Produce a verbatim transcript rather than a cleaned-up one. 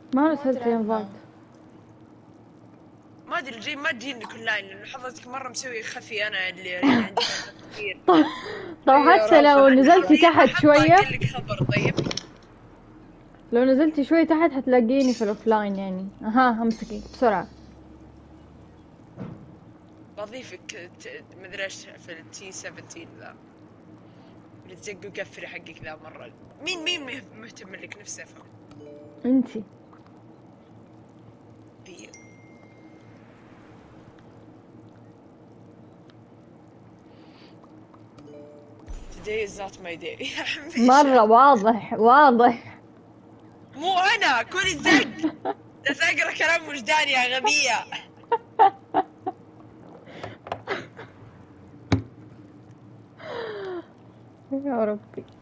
ما ما ارسلت أدري انفايت. عنه. ما ادري الجيم ما تجيني كل لاين لانه حضرتك مره مسوي خفي انا اللي يعني عندي فترة كثير. طب طب يا حتى رب لو أنا نزلتي طيب تحت احب شوية، اقول لك خبر طيب. لو نزلتي شوية تحت حتلاقيني في الاوفلاين يعني. اها امسكي بسرعة. بضيفك ت- مدري ايش في التي سبعتاشر ذا اللي تزق وقفري حقك ذا مره. مين مين مه- مهتم لك نفسي افهم. انتي بي today is not my day يا حميشة. مرة واضح واضح. مو انا كل الزق. جالس اقرا كلام وجدان يا غبية. يا ربي.